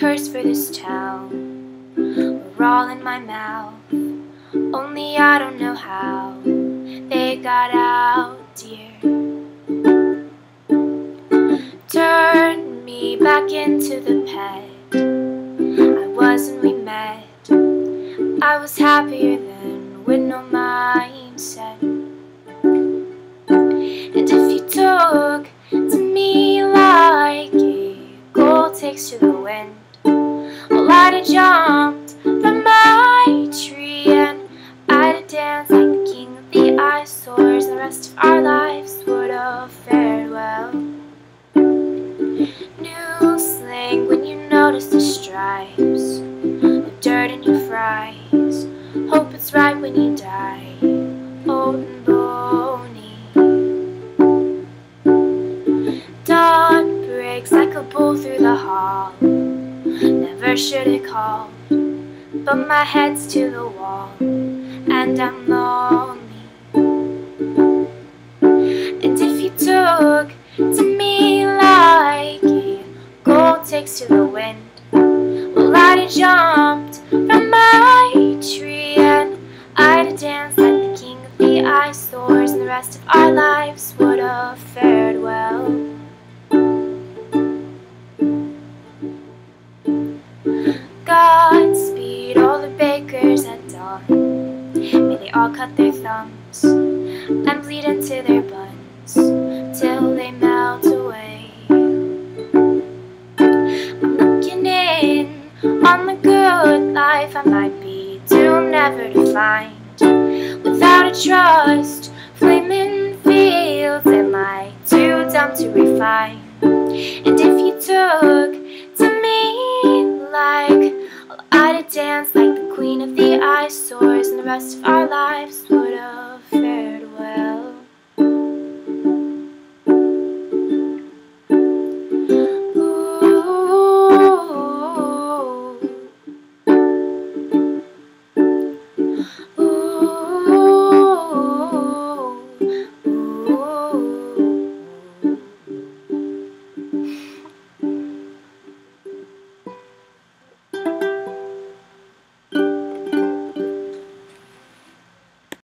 curse for this town. We're all in my mouth, only I don't know how they got out, dear. Turn me back into the pet I was when we met. I was happier then with no mindset. And if you took to me like a gold takes to the wind, well, I'd have jumped from my tree and I'd have danced like the king of the eyesores. The rest of our lives would have fared well. New slang when you notice the stripes, the dirt in your fries. Hope it's right when you die, old and bony. Dawn breaks like a bull through the hall. Never should have called, but my head's to the wall and I'm lonely. And if you took to me like a gold takes to the wind, well, I'd have jumped from my tree and I'd have danced like the king of the eyesores, and the rest of our lives would have fared well. Godspeed all the bakers at dawn. May they all cut their thumbs and bleed into their buns till they melt away. I'm looking in on the good life I might be doomed never to find. Without a trust, flaming fields, am I too dumb to refine? And if you took to me like, well, I'd have danced like the queen of the eyesores, and the rest of our lives would have fared